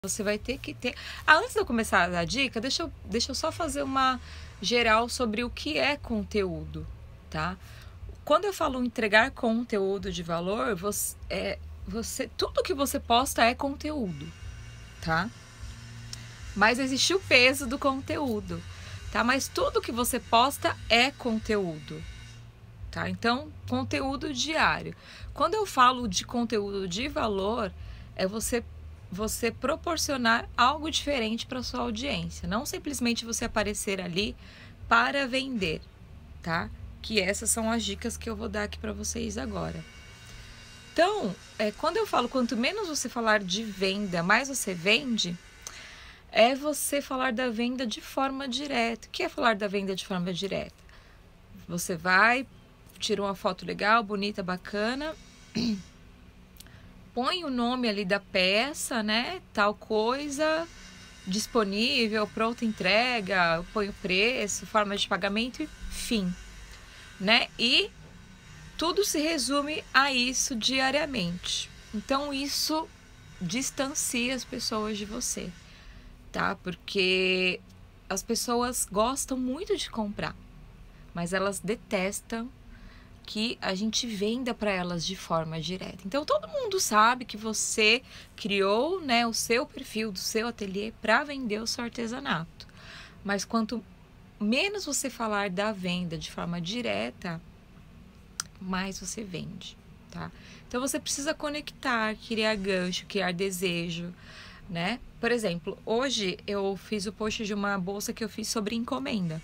Você vai ter que ter... antes de eu começar a dar dica, deixa eu só fazer uma geral sobre o que é conteúdo, tá? Quando eu falo entregar conteúdo de valor, tudo que você posta é conteúdo, tá? Mas existe o peso do conteúdo, tá? Mas tudo que você posta é conteúdo, tá? Então, conteúdo diário. Quando eu falo de conteúdo de valor, é você proporcionar algo diferente para sua audiência, não simplesmente você aparecer ali para vender, tá? Que essas são as dicas que eu vou dar aqui para vocês agora. Então, quando eu falo quanto menos você falar de venda, mais você vende, é você falar da venda de forma direta. O que é falar da venda de forma direta? Você vai, tira uma foto legal, bonita, bacana, põe o nome ali da peça, né? Tal coisa, disponível, pronta entrega, põe o preço, forma de pagamento e fim, né? E tudo se resume a isso diariamente. Então, isso distancia as pessoas de você, tá? Porque as pessoas gostam muito de comprar, mas elas detestam que a gente venda para elas de forma direta. Então, todo mundo sabe que você criou, né, o seu perfil do seu ateliê para vender o seu artesanato. Mas quanto menos você falar da venda de forma direta, mais você vende, tá? Então, você precisa conectar, criar gancho, criar desejo, né? Por exemplo, hoje eu fiz o post de uma bolsa que eu fiz sobre encomenda,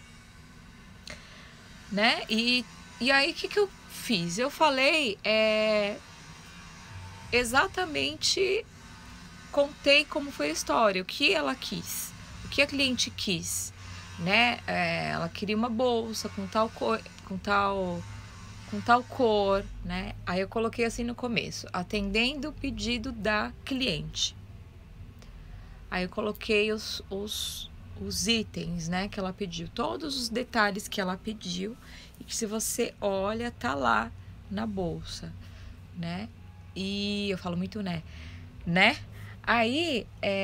né? E aí, o que eu fiz? Eu falei, exatamente, contei como foi a história, o que ela quis, o que a cliente quis, né? Ela queria uma bolsa com tal cor, né? Aí eu coloquei assim no começo, atendendo o pedido da cliente. Aí eu coloquei os itens, né, que ela pediu, todos os detalhes que ela pediu e que, se você olha, tá lá na bolsa, né? E eu falo muito né? Aí,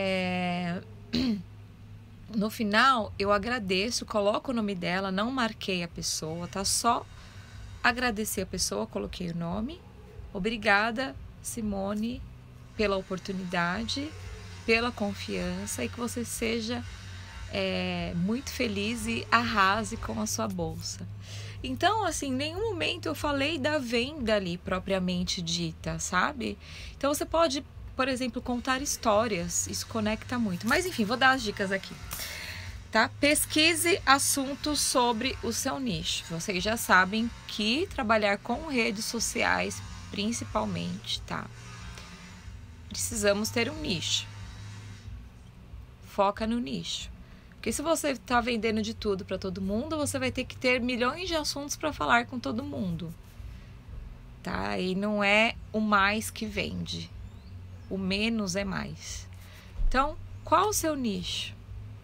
no final, eu agradeço, coloco o nome dela, não marquei a pessoa, tá? Só agradecer a pessoa, coloquei o nome. Obrigada, Simone, pela oportunidade, pela confiança, e que você seja muito feliz e arrase com a sua bolsa. Então, assim, em nenhum momento eu falei da venda ali propriamente dita, sabe? Então, você pode, por exemplo, contar histórias, isso conecta muito. Mas, enfim, vou dar as dicas aqui, tá? Pesquise assuntos sobre o seu nicho. Vocês já sabem que trabalhar com redes sociais, principalmente, tá? Precisamos ter um nicho. Foca no nicho. Porque se você está vendendo de tudo para todo mundo, você vai ter que ter milhões de assuntos para falar com todo mundo, tá? E não é o mais que vende, o menos é mais. Então, qual o seu nicho?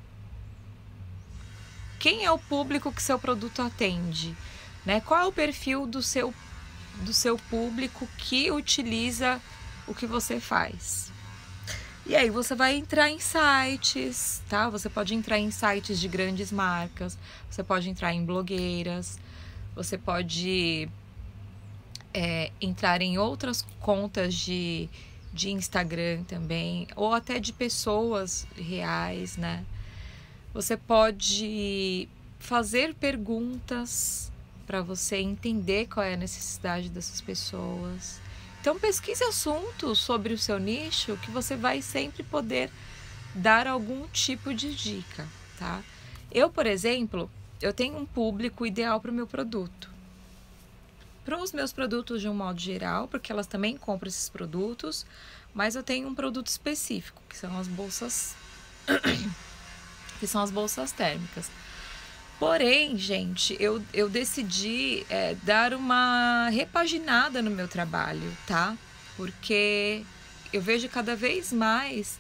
Quem é o público que seu produto atende, né? Qual é o perfil do seu público que utiliza o que você faz? E aí você vai entrar em sites, tá? Você pode entrar em sites de grandes marcas, você pode entrar em blogueiras, você pode entrar em outras contas de Instagram também, ou até de pessoas reais, né? Você pode fazer perguntas para você entender qual é a necessidade dessas pessoas. Então, pesquise assuntos sobre o seu nicho que você vai sempre poder dar algum tipo de dica, tá? Eu, por exemplo, eu tenho um público ideal para o meu produto. Para os meus produtos de um modo geral, porque elas também compram esses produtos, mas eu tenho um produto específico, que são as bolsas térmicas. Porém, gente, eu decidi dar uma repaginada no meu trabalho, tá? Porque eu vejo cada vez mais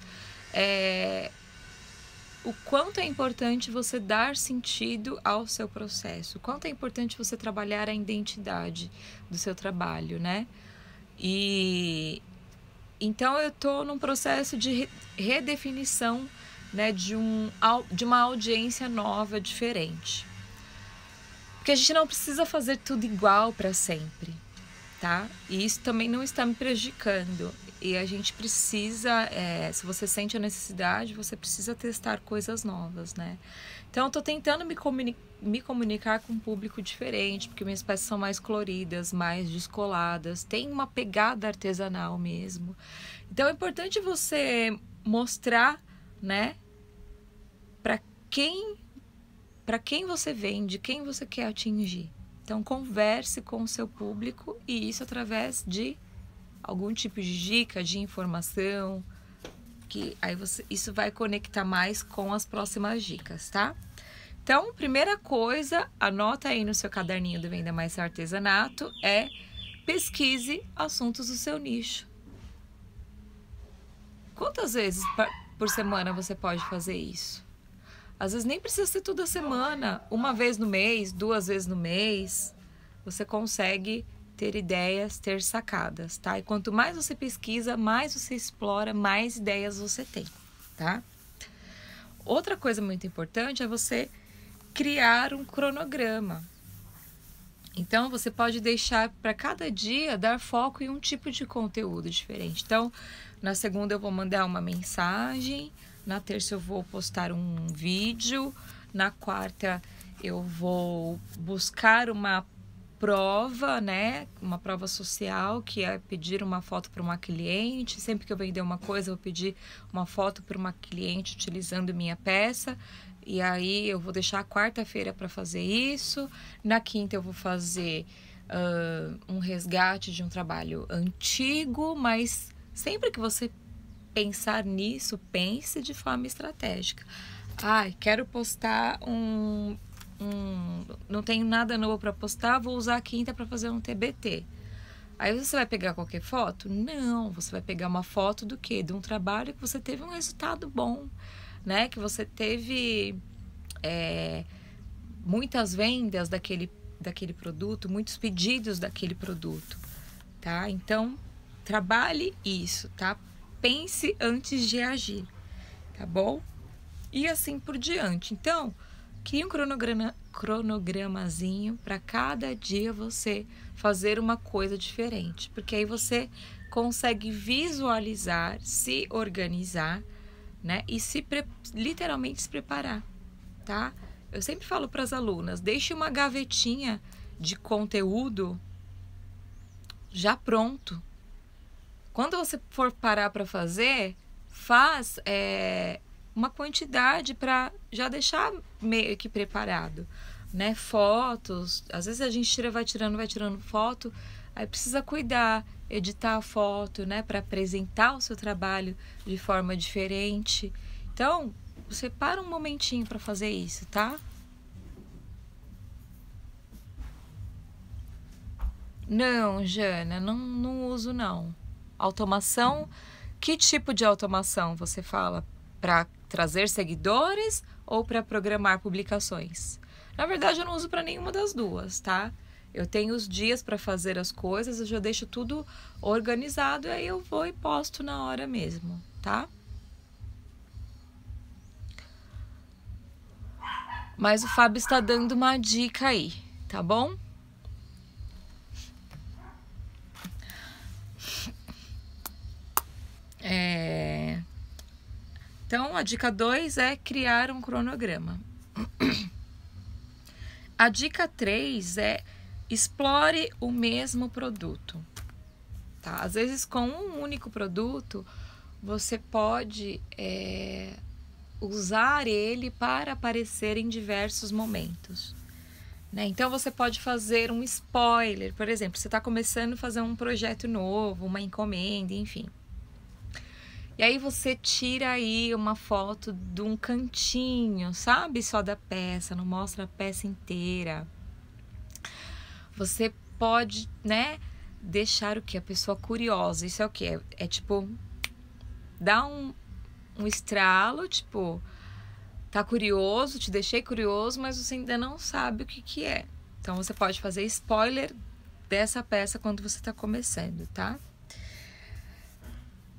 o quanto é importante você dar sentido ao seu processo, o quanto é importante você trabalhar a identidade do seu trabalho, né? E Então eu tô num processo de redefinição, né, de uma audiência nova, diferente. Porque a gente não precisa fazer tudo igual para sempre, tá? E isso também não está me prejudicando. E a gente precisa, se você sente a necessidade, você precisa testar coisas novas, né? Então eu tô tentando me comunicar com um público diferente, porque minhas peças são mais coloridas, mais descoladas, tem uma pegada artesanal mesmo. Então é importante você mostrar, né, para quem você vende, quem você quer atingir. Então converse com o seu público, e isso através de algum tipo de dica, de informação, que aí isso vai conectar mais com as próximas dicas, tá? Então, primeira coisa, anota aí no seu caderninho do Venda Mais Seu Artesanato, pesquise assuntos do seu nicho. Quantas vezes por semana você pode fazer isso? Às vezes nem precisa ser toda semana, uma vez no mês, 2 vezes no mês, você consegue ter ideias, ter sacadas, tá? E quanto mais você pesquisa, mais você explora, mais ideias você tem, tá? Outra coisa muito importante é você criar um cronograma. Então, você pode deixar para cada dia dar foco em um tipo de conteúdo diferente. Então, na segunda eu vou mandar uma mensagem, na terça eu vou postar um vídeo, na quarta eu vou buscar uma prova, né? Uma prova social, que é pedir uma foto para uma cliente. Sempre que eu vender uma coisa, eu vou pedir uma foto para uma cliente utilizando minha peça. E aí eu vou deixar a quarta-feira para fazer isso. Na quinta eu vou fazer um resgate de um trabalho antigo, mas sempre que você pensar nisso, pense de forma estratégica. Quero postar não tenho nada novo para postar, vou usar a quinta para fazer um TBT. Aí você vai pegar qualquer foto? Não, você vai pegar uma foto do quê? De um trabalho que você teve um resultado bom, né? Que você teve muitas vendas daquele produto, muitos pedidos daquele produto, tá? Então, trabalhe isso, tá? Pense antes de agir, tá bom? E assim por diante. Então, crie um cronogramazinho para cada dia você fazer uma coisa diferente, porque aí você consegue visualizar, se organizar, né? E literalmente se preparar, tá? Eu sempre falo para as alunas, deixe uma gavetinha de conteúdo já pronto. Quando você for parar para fazer, faz uma quantidade para já deixar meio que preparado, né? Fotos, às vezes a gente vai tirando foto, aí precisa cuidar, editar a foto, né? Para apresentar o seu trabalho de forma diferente. Então, você para um momentinho para fazer isso, tá? Não, Jana, não uso não. Automação, que tipo de automação você fala? Para trazer seguidores ou para programar publicações? Na verdade, eu não uso para nenhuma das duas, tá? Eu tenho os dias para fazer as coisas, eu já deixo tudo organizado e aí eu vou e posto na hora mesmo, tá? Mas o Fábio está dando uma dica aí, tá bom? Então, a dica 2 é criar um cronograma. A dica 3 é explore o mesmo produto. Tá? Às vezes, com um único produto, você pode usar ele para aparecer em diversos momentos. Né? Então, você pode fazer um spoiler. Por exemplo, você está começando a fazer um projeto novo, uma encomenda, enfim. E aí você tira aí uma foto de um cantinho, sabe? Só da peça, não mostra a peça inteira. Você pode, né, deixar o que? A pessoa curiosa. Isso é o que? É tipo, dá um estralo, tipo, tá curioso, te deixei curioso, mas você ainda não sabe o que é. Então, você pode fazer spoiler dessa peça quando você tá começando, tá?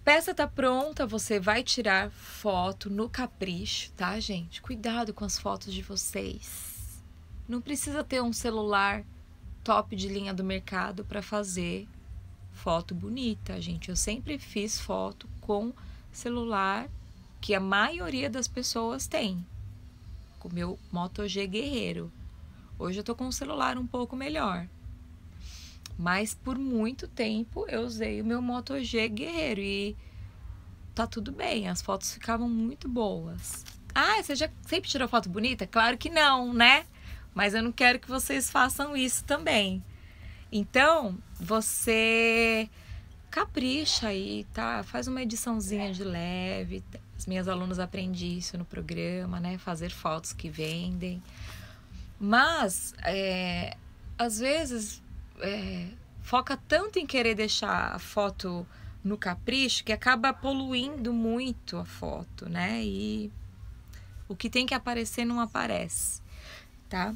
Peça tá pronta, você vai tirar foto no capricho, tá, gente? Cuidado com as fotos de vocês. Não precisa ter um celular top de linha do mercado para fazer foto bonita, gente. Eu sempre fiz foto com celular que a maioria das pessoas tem, com o meu Moto G Guerreiro. Hoje eu tô com um celular um pouco melhor, mas por muito tempo eu usei o meu Moto G Guerreiro e tá tudo bem, as fotos ficavam muito boas. Ah, você já sempre tirou foto bonita? Claro que não, né? Mas eu não quero que vocês façam isso também. Então, você capricha aí, tá? Faz uma ediçãozinha de leve. As minhas alunas aprendem isso no programa, né? Fazer fotos que vendem. Mas, às vezes, foca tanto em querer deixar a foto no capricho que acaba poluindo muito a foto, né? E o que tem que aparecer não aparece, tá?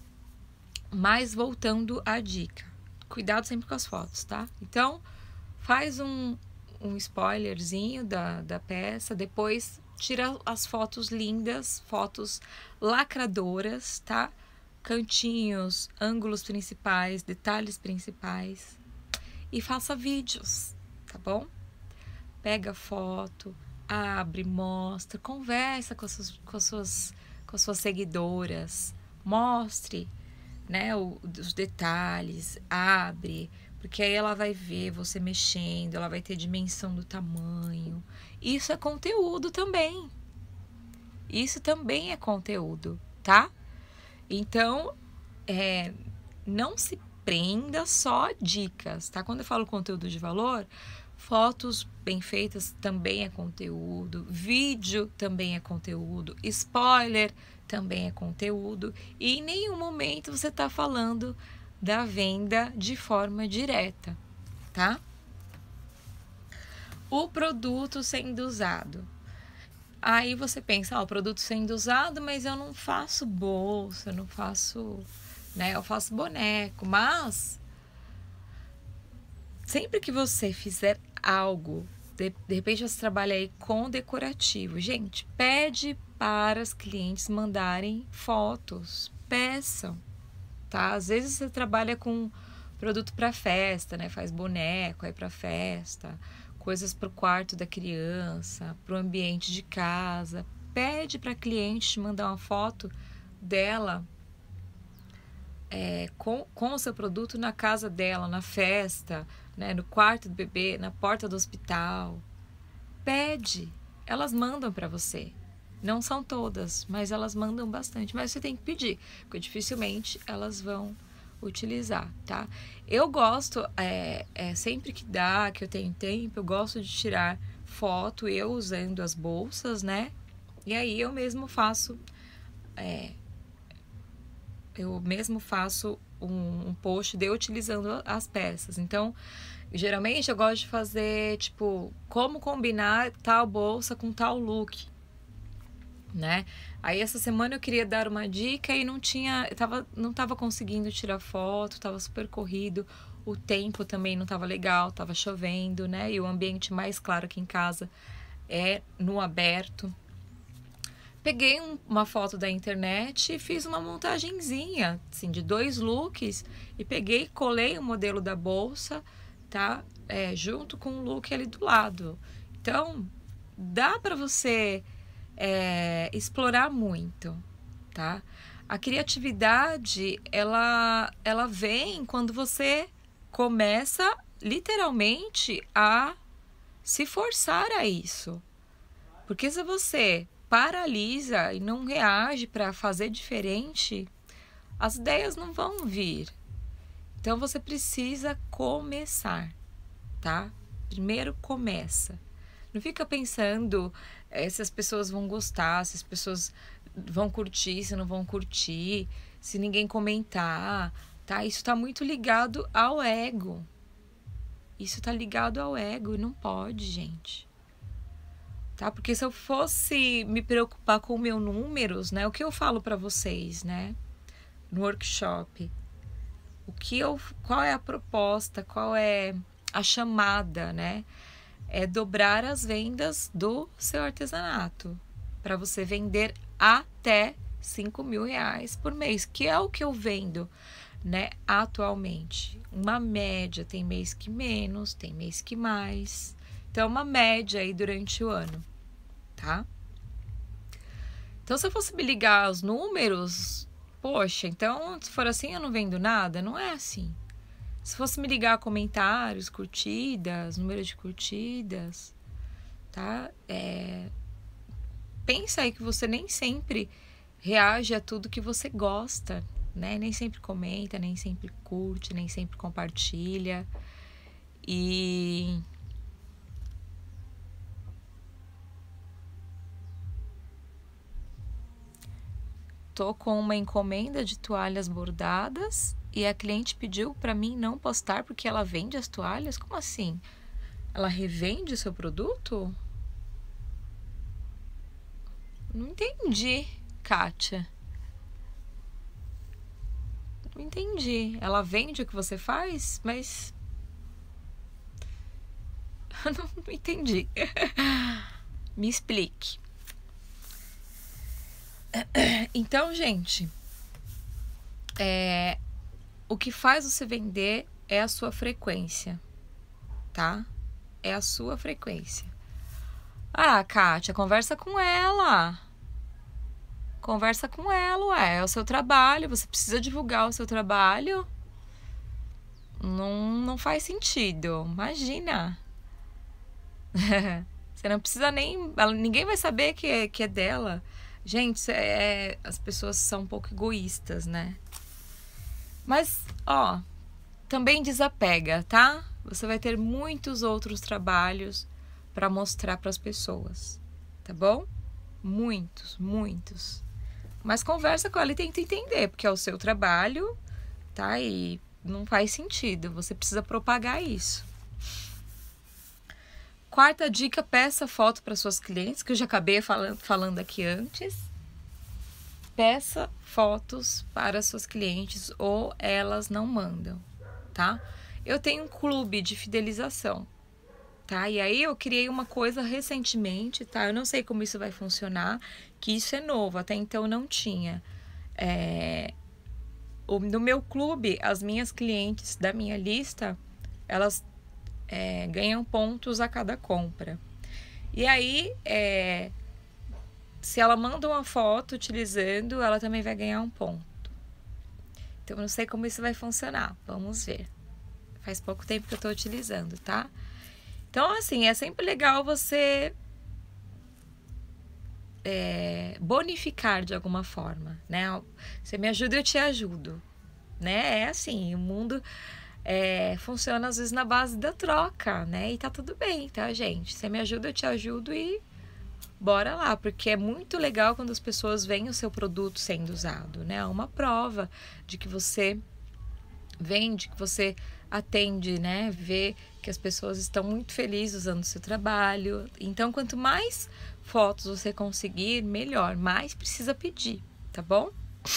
Mas voltando à dica, cuidado sempre com as fotos, tá? Então, faz um spoilerzinho da peça, depois tira as fotos lindas, fotos lacradoras, tá? Cantinhos, ângulos principais, detalhes principais e faça vídeos, tá bom? Pega foto, abre, mostra, conversa com as suas seguidoras, mostre, né, os detalhes, abre, porque aí ela vai ver você mexendo, ela vai ter dimensão do tamanho. Isso é conteúdo também. Isso também é conteúdo, tá? Então, não se prenda só a dicas, tá? Quando eu falo conteúdo de valor, fotos bem feitas também é conteúdo, vídeo também é conteúdo, spoiler também é conteúdo, e em nenhum momento você está falando da venda de forma direta, tá? O produto sendo usado. Aí você pensa, o produto sendo usado, mas eu não faço bolsa, eu não faço, né? Eu faço boneco, mas sempre que você fizer algo, de repente você trabalha aí com decorativo, gente, pede para as clientes mandarem fotos, peçam, tá? Às vezes você trabalha com produto para festa, né? Faz boneco aí para festa, coisas para o quarto da criança, para o ambiente de casa. Pede para a cliente te mandar uma foto dela com o seu produto na casa dela, na festa, né? No quarto do bebê, na porta do hospital. Pede, elas mandam para você. Não são todas, mas elas mandam bastante. Mas você tem que pedir, porque dificilmente elas vão utilizar, tá? Eu gosto, sempre que dá, que eu tenho tempo, eu gosto de tirar foto eu usando as bolsas, né? E aí eu mesmo faço um post de eu utilizando as peças. Então, geralmente eu gosto de fazer, tipo, como combinar tal bolsa com tal look, né? Aí essa semana eu queria dar uma dica e não tava conseguindo tirar foto, tava super corrido, o tempo também não tava legal, tava chovendo, né? E o ambiente mais claro aqui em casa é no aberto. Peguei uma foto da internet e fiz uma montagenzinha, assim, de 2 looks e peguei e colei o modelo da bolsa, tá? Junto com o look ali do lado. Então, dá para você explorar muito, tá? A criatividade, ela vem quando você começa literalmente a se forçar a isso. Porque se você paralisa e não reage para fazer diferente, as ideias não vão vir. Então você precisa começar, tá? Primeiro começa. Não fica pensando se as pessoas vão gostar, se as pessoas vão curtir, se não vão curtir, se ninguém comentar, tá? Isso tá muito ligado ao ego. Isso tá ligado ao ego e não pode, gente. Tá? Porque se eu fosse me preocupar com meus números, né? O que eu falo para vocês, né? No workshop. Qual é a proposta? Qual é a chamada, né? é dobrar as vendas do seu artesanato, para você vender até R$ 5.000 por mês, que é o que eu vendo, né, atualmente. Uma média, tem mês que menos, tem mês que mais. Então, uma média aí durante o ano, tá? Então, se eu fosse me ligar aos números, poxa, então, se for assim, eu não vendo nada? Não é assim. Se fosse me ligar a comentários, curtidas, número de curtidas, tá? Pensa aí que você nem sempre reage a tudo que você gosta, né? Nem sempre comenta, nem sempre curte, nem sempre compartilha. E tô com uma encomenda de toalhas bordadas e a cliente pediu para mim não postar porque ela vende as toalhas? Como assim? Ela revende o seu produto? Não entendi, Kátia. Não entendi. Ela vende o que você faz, mas não entendi. Me explique. Então, gente, o que faz você vender é a sua frequência, tá? É a sua frequência. Ah, Kátia, conversa com ela. Conversa com ela, ué. É o seu trabalho, você precisa divulgar o seu trabalho. Não faz sentido. Imagina. Você não precisa nem... Ninguém vai saber que é dela. Gente, as pessoas são um pouco egoístas, né? Mas, ó, também desapega, tá? Você vai ter muitos outros trabalhos para mostrar para as pessoas, tá bom? Muitos, muitos. Mas conversa com ela e tenta entender, porque é o seu trabalho, tá? E não faz sentido, você precisa propagar isso. Quarta dica, peça foto para suas clientes, que eu já acabei falando aqui antes. Peça fotos para suas clientes ou elas não mandam, tá? Eu tenho um clube de fidelização, tá? E aí eu criei uma coisa recentemente, tá? Eu não sei como isso vai funcionar, que isso é novo, até então não tinha. No meu clube, as minhas clientes da minha lista, elas ganham pontos a cada compra. E aí, se ela manda uma foto utilizando, ela também vai ganhar um ponto. Então, eu não sei como isso vai funcionar. Vamos ver. Faz pouco tempo que eu tô utilizando, tá? Então, assim, é sempre legal você bonificar de alguma forma, né? Você me ajuda, eu te ajudo, né? É assim, o mundo funciona às vezes na base da troca, né? E tá tudo bem, tá, gente? Você me ajuda, eu te ajudo e bora lá, porque é muito legal quando as pessoas veem o seu produto sendo usado, né? É uma prova de que você vende, que você atende, né? Vê que as pessoas estão muito felizes usando o seu trabalho. Então, quanto mais fotos você conseguir, melhor. Mais precisa pedir, tá bom?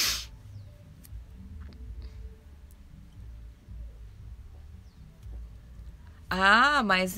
Ah, mas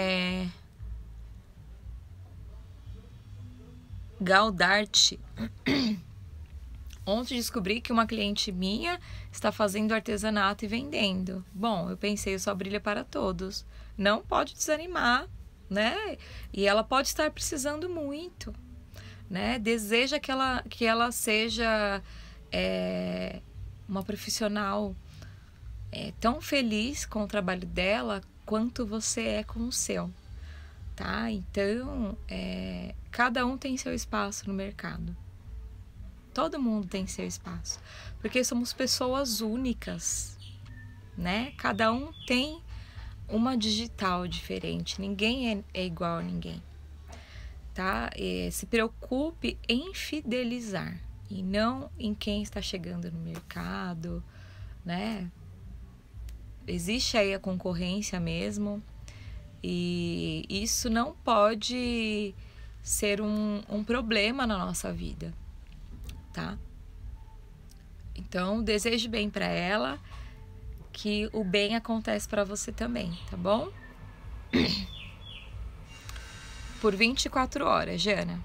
Galdarte. Ontem descobri que uma cliente minha está fazendo artesanato e vendendo. Bom, eu pensei, o Sol Brilha para Todos. Não pode desanimar, né? E ela pode estar precisando muito, né? Deseja que ela seja uma profissional tão feliz com o trabalho dela quanto você é com o seu, tá? Então, cada um tem seu espaço no mercado. Todo mundo tem seu espaço, porque somos pessoas únicas, né? Cada um tem uma digital diferente, ninguém é igual a ninguém, tá? Se preocupe em fidelizar e não em quem está chegando no mercado, né? Existe aí a concorrência mesmo e isso não pode ser um problema na nossa vida, tá? Então, deseje bem para ela, que o bem acontece para você também, tá bom? por 24 horas, Jana.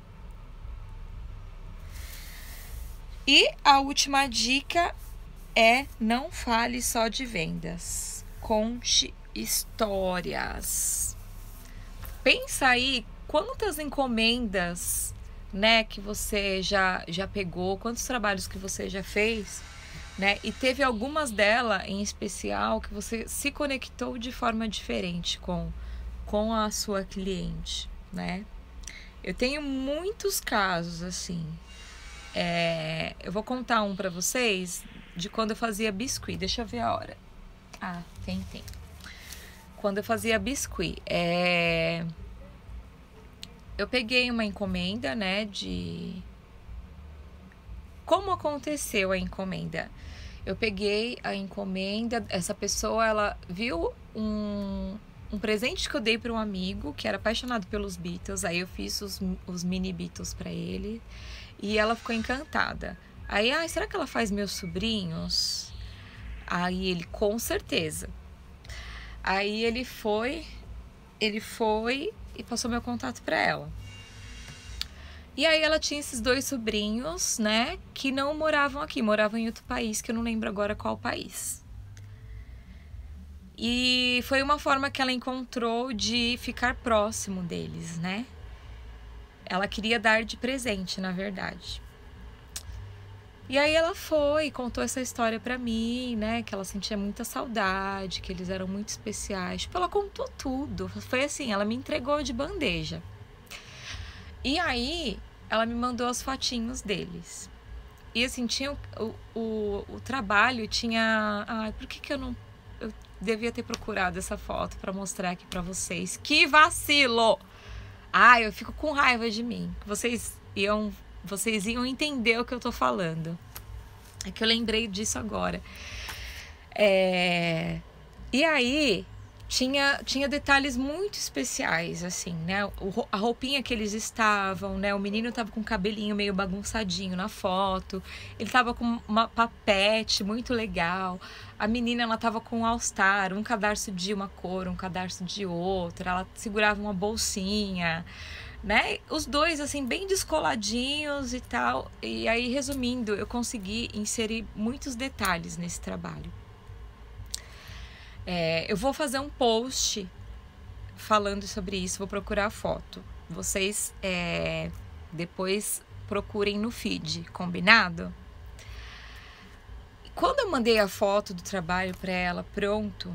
E a última dica é: não fale só de vendas. Conte histórias. Pensa aí quantas encomendas, né, que você já pegou, quantos trabalhos que você já fez, né? E teve algumas delas em especial que você se conectou de forma diferente com a sua cliente, né? Eu tenho muitos casos assim. Eu vou contar um pra vocês de quando eu fazia biscuit. Deixa eu ver a hora. Ah, tem. Quando eu fazia biscuit, eu peguei uma encomenda, né, de... Como aconteceu a encomenda? Eu peguei a encomenda, essa pessoa, ela viu um presente que eu dei para um amigo que era apaixonado pelos Beatles. Aí eu fiz os mini Beatles para ele e ela ficou encantada. Aí, será que ela faz meus sobrinhos? Aí ele, com certeza. Aí ele foi e passou meu contato para ela. E aí ela tinha esses 2 sobrinhos, né, que não moravam aqui, moravam em outro país, que eu não lembro agora qual país. E foi uma forma que ela encontrou de ficar próximo deles, né? Ela queria dar de presente, na verdade. E aí ela foi e contou essa história pra mim, né? Que ela sentia muita saudade, que eles eram muito especiais. Tipo, ela contou tudo. Foi assim, ela me entregou de bandeja. E aí, ela me mandou as fotinhos deles. E assim, tinha o trabalho, tinha... por que eu não... Eu devia ter procurado essa foto pra mostrar aqui pra vocês. Que vacilo! Eu fico com raiva de mim. Vocês iam entender o que eu tô falando. É que eu lembrei disso agora. E aí... Tinha detalhes muito especiais, assim, né? A roupinha que eles estavam, né? O menino tava com o cabelinho meio bagunçadinho na foto. Ele tava com uma papete muito legal. A menina, ela tava com um all-star, um cadarço de uma cor, um cadarço de outra. Ela segurava uma bolsinha, né? Os dois, assim, bem descoladinhos e tal. E aí, resumindo, eu consegui inserir muitos detalhes nesse trabalho. Eu vou fazer um post falando sobre isso, vou procurar a foto. Vocês depois procurem no feed, combinado? Quando eu mandei a foto do trabalho para ela, pronto,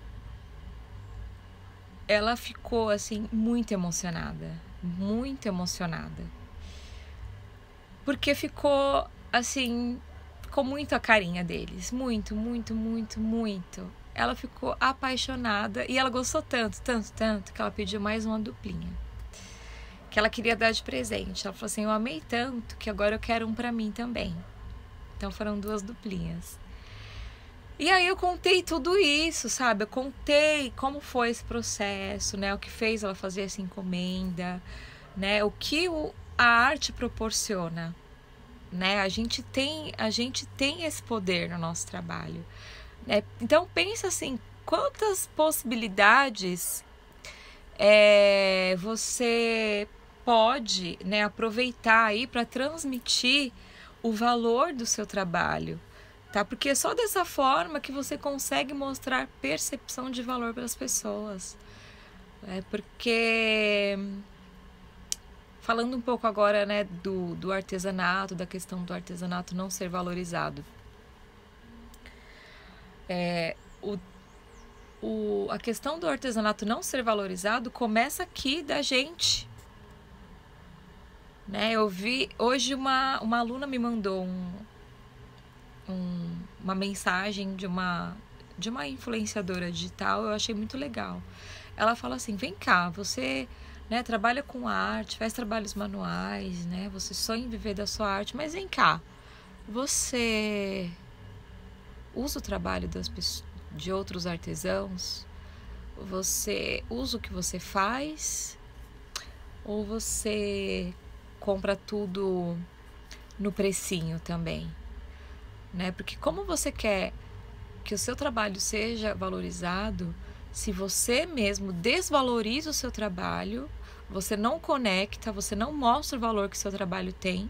ela ficou assim muito emocionada, porque ficou assim, com muito a carinha deles, muito. Ela ficou apaixonada e ela gostou tanto que ela pediu mais uma duplinha, que ela queria dar de presente. Ela falou assim: eu amei tanto que agora eu quero um pra mim também. Então foram 2 duplinhas. E aí eu contei tudo isso, sabe? Eu contei como foi esse processo, né? O que fez ela fazer essa encomenda, né? O que a arte proporciona, né? A gente tem esse poder no nosso trabalho. Então pensa assim, quantas possibilidades você pode, né, aproveitar aí para transmitir o valor do seu trabalho, tá? Porque é só dessa forma que você consegue mostrar percepção de valor para as pessoas. Porque falando um pouco agora, né, do artesanato, da questão do artesanato não ser valorizado. A questão do artesanato não ser valorizado começa aqui da gente, né? Eu vi hoje uma aluna me mandou uma mensagem de uma influenciadora digital. Eu achei muito legal. Ela fala assim: vem cá, você, né, trabalha com arte, faz trabalhos manuais, né? Você sonha em viver da sua arte, mas vem cá, você usa o trabalho de outros artesãos? Você usa o que você faz? Ou você compra tudo no precinho também, né? Porque como você quer que o seu trabalho seja valorizado se você mesmo desvaloriza o seu trabalho você não conecta, você não mostra o valor que o seu trabalho tem.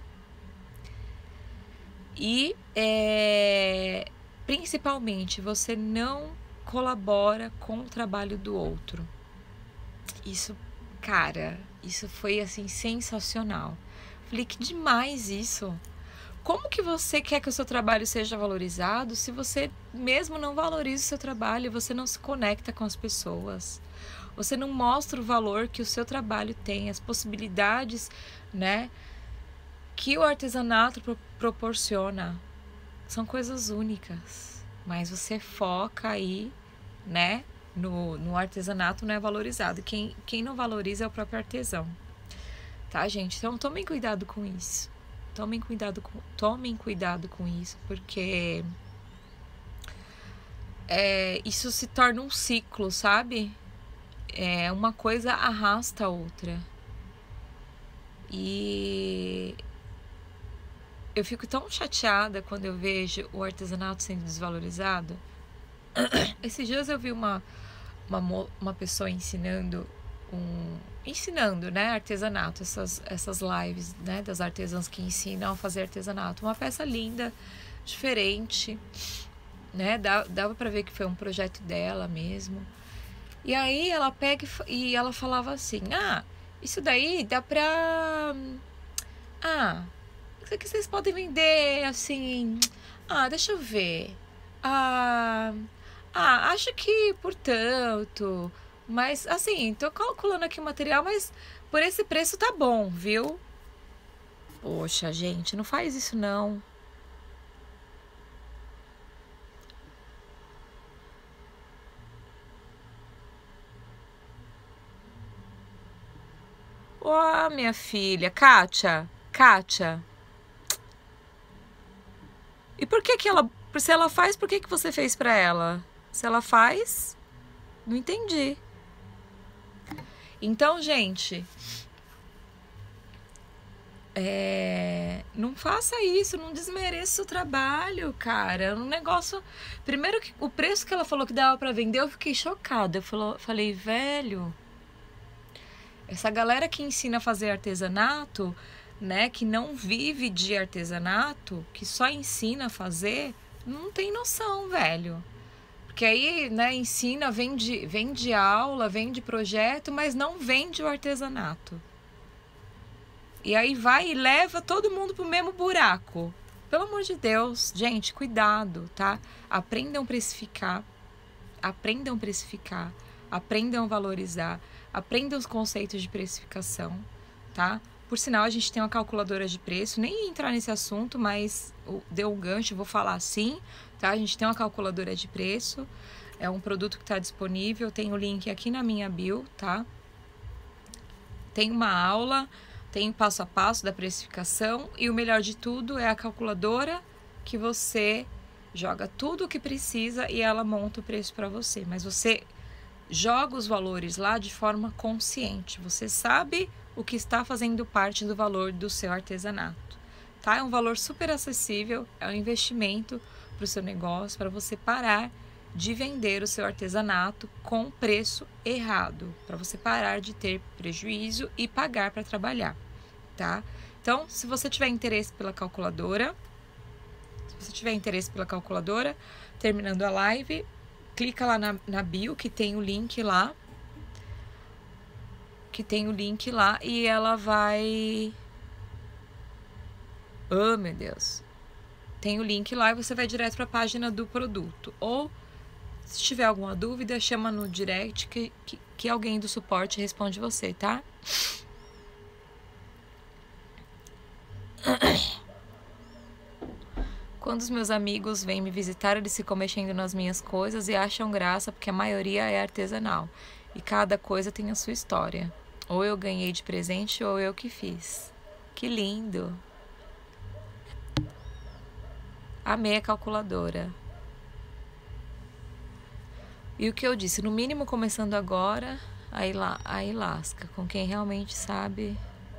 E principalmente você não colabora com o trabalho do outro. Isso, cara, isso foi assim sensacional. Falei, que demais isso. Como que você quer que o seu trabalho seja valorizado se você mesmo não valoriza o seu trabalho, você não se conecta com as pessoas? Você não mostra o valor que o seu trabalho tem, as possibilidades, né, que o artesanato proporciona. São coisas únicas, mas você foca aí, né, no artesanato, não é valorizado. Quem não valoriza é o próprio artesão, tá, gente? Então tomem cuidado com isso. Tomem cuidado com isso, porque isso se torna um ciclo, sabe? Uma coisa arrasta a outra. E eu fico tão chateada quando eu vejo o artesanato sendo desvalorizado. Esses dias eu vi uma pessoa ensinando, né, artesanato, essas lives, né, das artesãs que ensinam a fazer artesanato. Uma peça linda, diferente, né, dava pra ver que foi um projeto dela mesmo. E aí ela pega e ela falava assim, isso daí dá pra... isso aqui vocês podem vender, assim... deixa eu ver... acho que por tanto... Mas, assim, tô calculando aqui o material, mas por esse preço tá bom, viu? Poxa, gente, não faz isso não. Ó, minha filha, Kátia. E por que ela... Se ela faz, por que você fez pra ela? Se ela faz... Não entendi. Então, gente... não faça isso, não desmereça o trabalho, cara. Um negócio... Primeiro, que o preço que ela falou que dava pra vender, eu fiquei chocada. Eu falei, velho... Essa galera que ensina a fazer artesanato, né, que não vive de artesanato, que só ensina a fazer, não tem noção, velho. Porque aí, né, ensina, vende aula, vende projeto, mas não vende o artesanato. E aí vai e leva todo mundo pro mesmo buraco. Pelo amor de Deus, gente, cuidado, tá? Aprendam a precificar, aprendam a valorizar, aprendam os conceitos de precificação, tá? Por sinal, a gente tem uma calculadora de preço, nem entrar nesse assunto, mas deu um gancho, vou falar assim, tá? A gente tem uma calculadora de preço, é um produto que está disponível, tem o link aqui na minha bio, tá? Tem uma aula, tem o passo a passo da precificação e o melhor de tudo é a calculadora que você joga tudo o que precisa e ela monta o preço para você, mas você joga os valores lá de forma consciente, você sabe o que está fazendo parte do valor do seu artesanato, tá? É um valor super acessível, é um investimento para o seu negócio, para você parar de vender o seu artesanato com preço errado, para você parar de ter prejuízo e pagar para trabalhar, tá? Então, se você tiver interesse pela calculadora, terminando a live, clica lá na bio que tem o link lá, e ela vai... Oh, meu Deus! Tem o link lá e você vai direto para a página do produto. Ou, se tiver alguma dúvida, chama no direct que alguém do suporte responde você, tá? Quando os meus amigos vêm me visitar, eles ficam mexendo nas minhas coisas e acham graça porque a maioria é artesanal. E cada coisa tem a sua história. Ou eu ganhei de presente ou eu que fiz. Que lindo! Amei a calculadora. E o que eu disse, no mínimo começando agora, aí lasca. Com quem realmente sabe,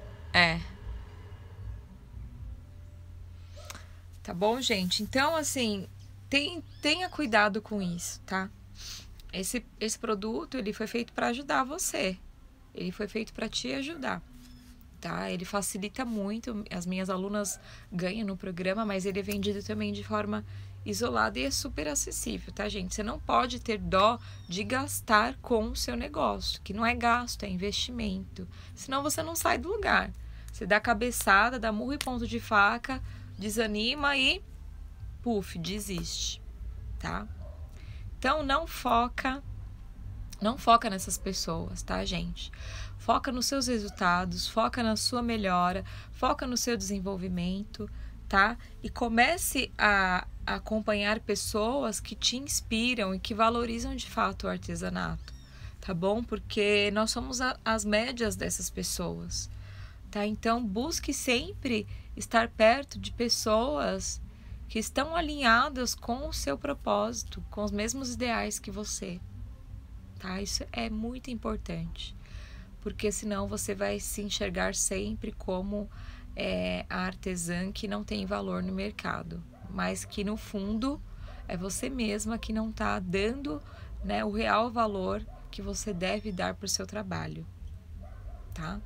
Tá bom, gente? Então, assim, tenha cuidado com isso, tá? Esse produto, ele foi feito para ajudar você, Ele foi feito para te ajudar, tá? Ele facilita muito. As minhas alunas ganham no programa, mas ele é vendido também de forma isolada e é super acessível, tá, gente? Você não pode ter dó de gastar com o seu negócio, que não é gasto, é investimento. Senão você não sai do lugar. Você dá cabeçada, dá murro e ponto de faca, desanima e puf, desiste, tá? Então não foca nessas pessoas, tá, gente? Foca nos seus resultados, foca na sua melhora, foca no seu desenvolvimento, tá? E comece a acompanhar pessoas que te inspiram e que valorizam de fato o artesanato, tá bom? Porque nós somos as médias dessas pessoas, tá? Então busque sempre estar perto de pessoas que estão alinhadas com o seu propósito, com os mesmos ideais que você, tá? Isso é muito importante, porque senão você vai se enxergar sempre como a artesã que não tem valor no mercado, mas que no fundo é você mesma que não está dando, né, o real valor que você deve dar para o seu trabalho, tá?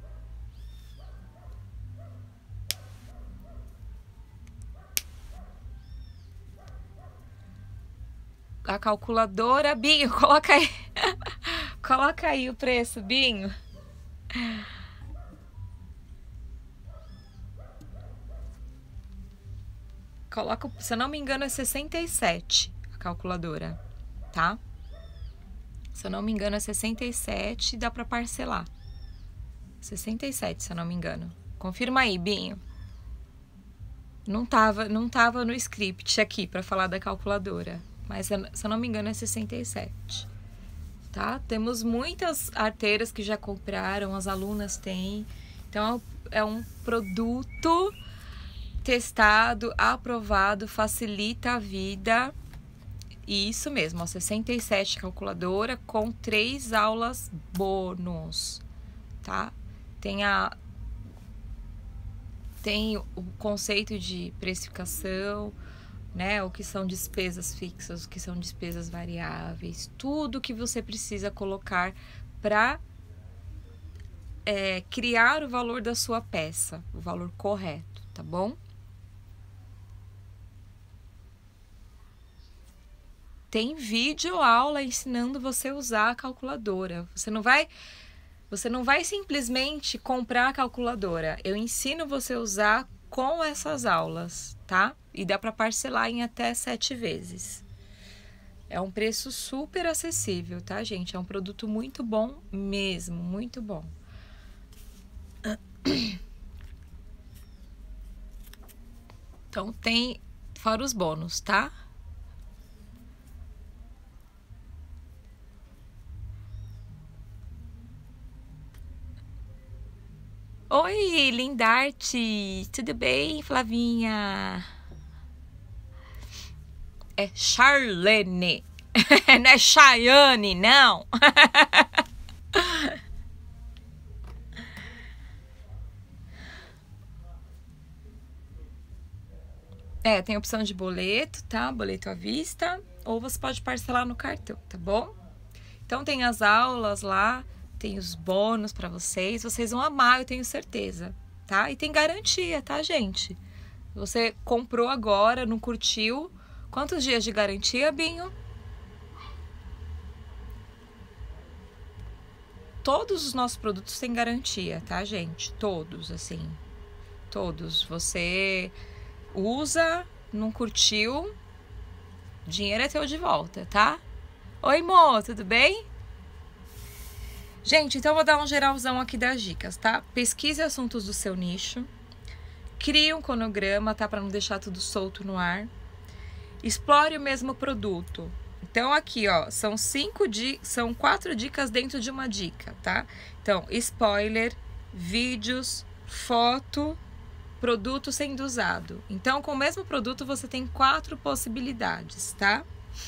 A calculadora, Binho, coloca aí. Coloca aí o preço, Binho. Coloca, se eu não me engano, é 67 a calculadora, tá? Se eu não me engano, é 67 e dá pra parcelar. 67, se eu não me engano. Confirma aí, Binho. Não tava no script aqui pra falar da calculadora, mas se eu não me engano é 67, tá? Temos muitas arteiras que já compraram, as alunas têm. Então é um produto testado, aprovado, facilita a vida. E isso mesmo, ó, 67 calculadora com 3 aulas bônus, tá? Tem o conceito de precificação, né? O que são despesas fixas, o que são despesas variáveis, tudo que você precisa colocar para criar o valor da sua peça, o valor correto, tá bom? Tem vídeo aula ensinando você a usar a calculadora. Você não vai simplesmente comprar a calculadora. Eu ensino você a usar com essas aulas, tá? E dá para parcelar em até 7 vezes. É um preço super acessível, tá, gente? É um produto muito bom mesmo, muito bom. Então tem fora os bônus, tá? Oi, Lindarte! Tudo bem, Flavinha? É Charlene, não é Chayane, não! Tem opção de boleto, tá? Boleto à vista, ou você pode parcelar no cartão, tá bom? Então tem as aulas lá, tem os bônus para vocês vão amar, eu tenho certeza, tá? E tem garantia, tá, gente? Você comprou agora, não curtiu, quantos dias de garantia, Binho? Todos os nossos produtos têm garantia, tá, gente? Todos, assim, todos. Você usa, não curtiu, dinheiro é teu de volta, tá? Oi, Mo, tudo bem? Gente, então eu vou dar um geralzão aqui das dicas, tá? Pesquise assuntos do seu nicho, crie um cronograma, tá? Para não deixar tudo solto no ar. Explore o mesmo produto. Então aqui, ó, são 4 dicas dentro de uma dica, tá? Então, spoiler, vídeos, foto, produto sendo usado. Então, com o mesmo produto você tem 4 possibilidades, tá?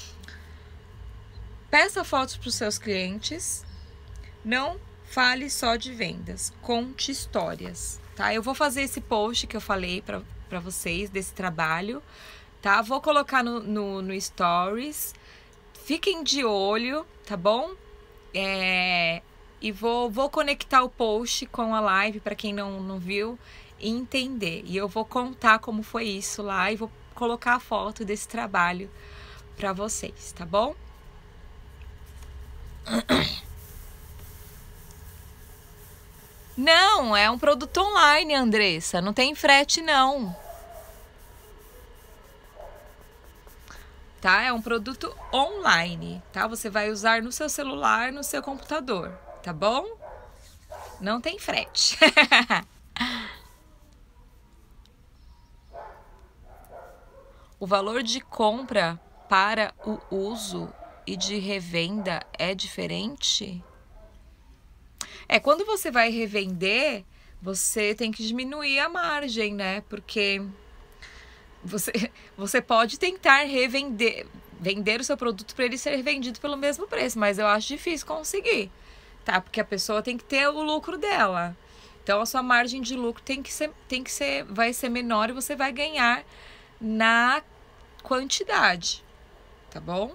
Peça fotos para os seus clientes. Não fale só de vendas, conte histórias, tá? Eu vou fazer esse post que eu falei para vocês desse trabalho, tá? Vou colocar no Stories. Fiquem de olho, tá bom? e vou conectar o post com a live para quem não viu e entender. E eu vou contar como foi isso lá e vou colocar a foto desse trabalho para vocês, tá bom? Não, é um produto online, Andressa. Não tem frete, não. Tá? É um produto online, tá? Você vai usar no seu celular, no seu computador, tá bom? Não tem frete. O valor de compra para o uso e de revenda é diferente? Quando você vai revender, você tem que diminuir a margem, né? Porque você pode tentar vender o seu produto para ele ser vendido pelo mesmo preço, mas eu acho difícil conseguir, tá? Porque a pessoa tem que ter o lucro dela. Então a sua margem de lucro vai ser menor e você vai ganhar na quantidade, tá bom?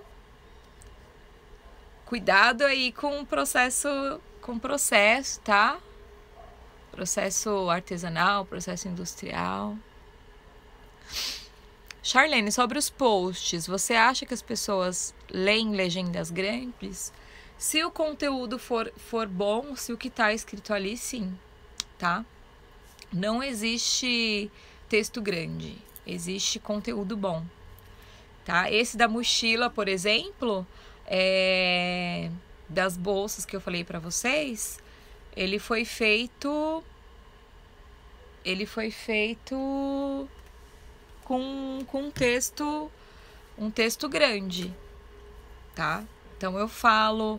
Cuidado aí com o processo, tá? Processo artesanal, processo industrial. Charlene, sobre os posts, você acha que as pessoas leem legendas grandes? Se o conteúdo for bom, se o que está escrito ali, sim, tá? Não existe texto grande, existe conteúdo bom, tá? Esse da mochila, por exemplo, das bolsas que eu falei para vocês, ele foi feito com um texto grande, tá? Então eu falo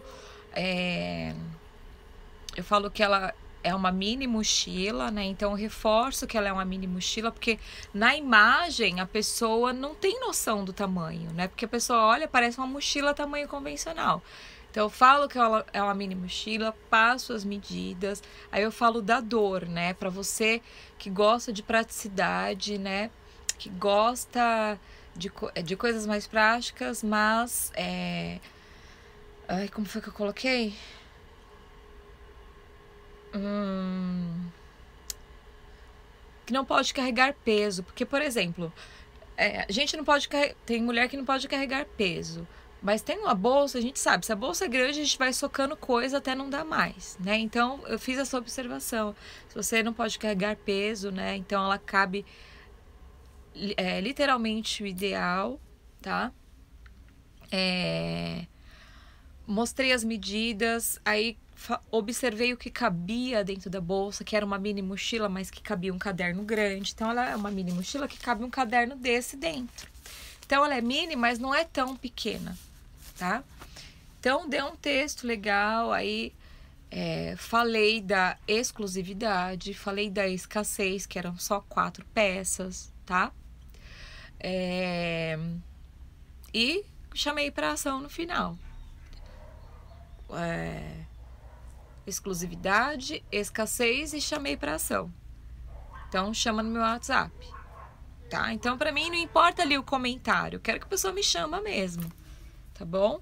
que ela é uma mini mochila, né? Então eu reforço que ela é uma mini mochila, porque na imagem a pessoa não tem noção do tamanho, né? Porque a pessoa olha, parece uma mochila tamanho convencional. Então eu falo que ela é uma mini mochila, passo as medidas, aí eu falo da dor, né? Para você que gosta de praticidade, né? Que gosta de coisas mais práticas, mas como foi que eu coloquei? Que não pode carregar peso, porque, por exemplo, a gente não pode tem mulher que não pode carregar peso, mas tem uma bolsa, a gente sabe, se a bolsa é grande, a gente vai socando coisa até não dar mais, né? Então, eu fiz essa observação. Se você não pode carregar peso, né? Então, ela cabe literalmente o ideal, tá? Mostrei as medidas, aí observei o que cabia dentro da bolsa, que era uma mini mochila, mas que cabia um caderno grande. Então, ela é uma mini mochila que cabe um caderno desse dentro. Então, ela é mini, mas não é tão pequena, tá? Então, deu um texto legal, aí falei da exclusividade, falei da escassez, que eram só 4 peças, tá? E chamei para ação no final. Exclusividade, escassez e chamei para ação. Então, chama no meu WhatsApp, tá? Então, para mim, não importa ali o comentário. Eu quero que a pessoa me chama mesmo, tá bom?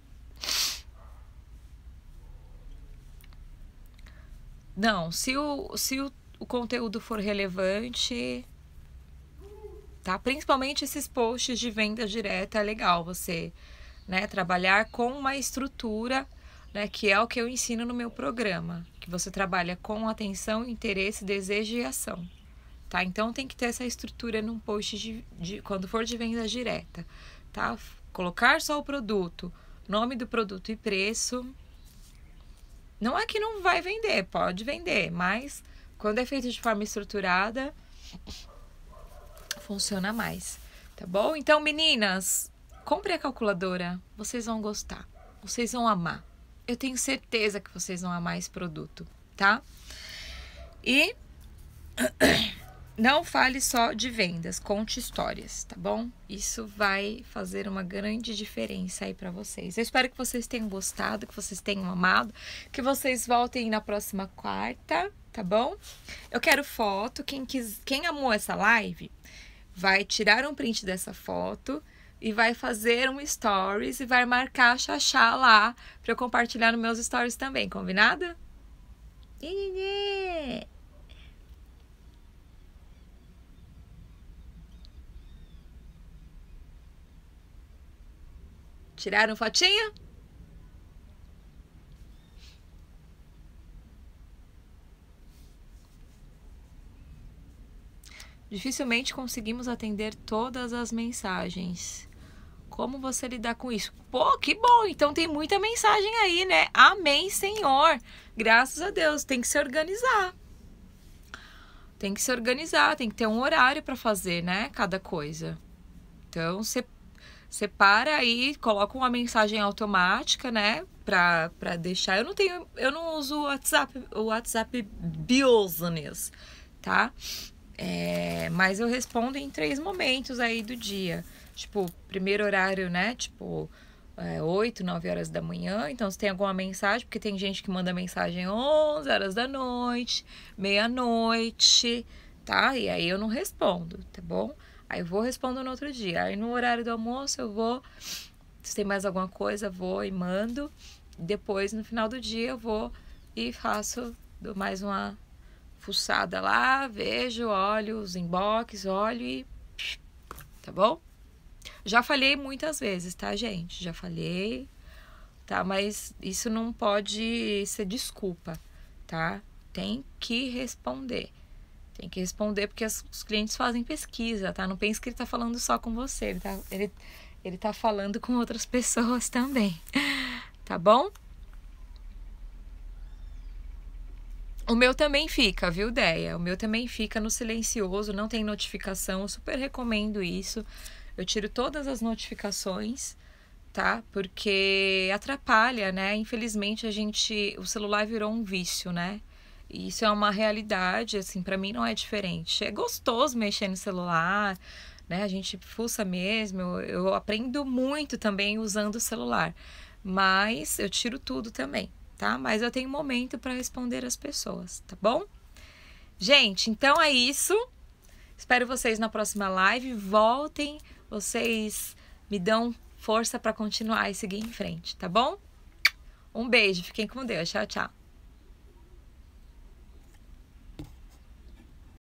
Não, se o conteúdo for relevante, tá? Principalmente esses posts de venda direta, é legal você, né, trabalhar com uma estrutura, né, que é o que eu ensino no meu programa, que você trabalha com atenção, interesse, desejo e ação, tá? Então tem que ter essa estrutura num post quando for de venda direta, tá? Colocar só o produto, nome do produto e preço. Não é que não vai vender, pode vender, mas quando é feito de forma estruturada, funciona mais, tá bom? Então, meninas, compre a calculadora, vocês vão gostar, vocês vão amar. Eu tenho certeza que vocês vão amar esse produto, tá? E não fale só de vendas, conte histórias, tá bom? Isso vai fazer uma grande diferença aí pra vocês. Eu espero que vocês tenham gostado, que vocês tenham amado, que vocês voltem na próxima quarta, tá bom? Eu quero foto, quem amou essa live vai tirar um print dessa foto, e vai fazer um stories e vai marcar a Xaxá lá para eu compartilhar nos meus stories também, combinado? Tiraram fotinha? Dificilmente conseguimos atender todas as mensagens. Como você lidar com isso? Pô, que bom! Então tem muita mensagem aí, né? Amém, Senhor! Graças a Deus, tem que se organizar. Tem que se organizar, tem que ter um horário para fazer, né? Cada coisa. Então, você separa aí, coloca uma mensagem automática, né? Pra deixar. Eu não uso o WhatsApp Business, tá? Mas eu respondo em 3 momentos aí do dia. Tipo, primeiro horário, né? Tipo, 8, 9 horas da manhã. Então, se tem alguma mensagem, porque tem gente que manda mensagem 11 horas da noite, meia-noite, tá? E aí eu não respondo, tá bom? Aí eu vou respondendo no outro dia. Aí no horário do almoço eu vou, se tem mais alguma coisa, vou e mando. Depois, no final do dia, eu vou e dou mais uma fuçada lá, vejo, olho os inbox, olho e... Tá bom? Já falhei muitas vezes, tá, gente? Já falhei, tá? Mas isso não pode ser desculpa, tá? Tem que responder. Tem que responder porque os clientes fazem pesquisa, tá? Não pense que ele tá falando só com você, ele tá falando com outras pessoas também, tá bom? O meu também fica, viu, Deia? O meu também fica no silencioso, não tem notificação, eu super recomendo isso. Eu tiro todas as notificações, tá? Porque atrapalha, né? Infelizmente, o celular virou um vício, né? E isso é uma realidade, assim, pra mim não é diferente. É gostoso mexer no celular, né? A gente fuça mesmo, eu aprendo muito também usando o celular. Mas eu tiro tudo também, tá? Mas eu tenho momento para responder as pessoas, tá bom? Gente, então é isso. Espero vocês na próxima live. Voltem, vocês me dão força para continuar e seguir em frente, tá bom? Um beijo, fiquem com Deus. Tchau, tchau.